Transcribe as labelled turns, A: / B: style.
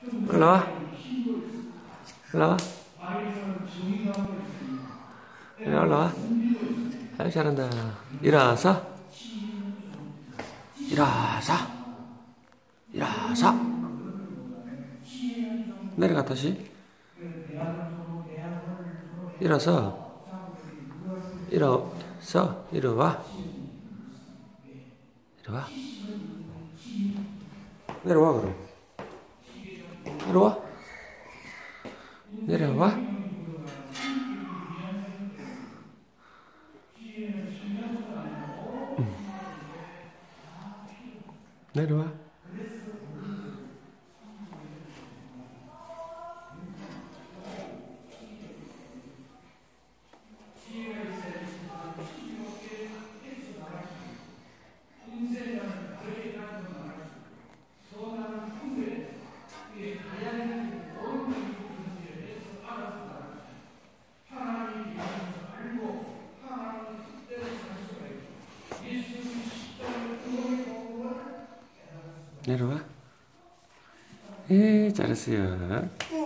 A: 올라와. 올라와. 올라와. 아유, 잘한다. 일어서. 일어서. 일어서. 내려가, 다시. 일어서. 일어서. 일어와. 일어와. 내려와, 그럼. 내려와. 내려와. 내려와. 내려와. 잘했어요.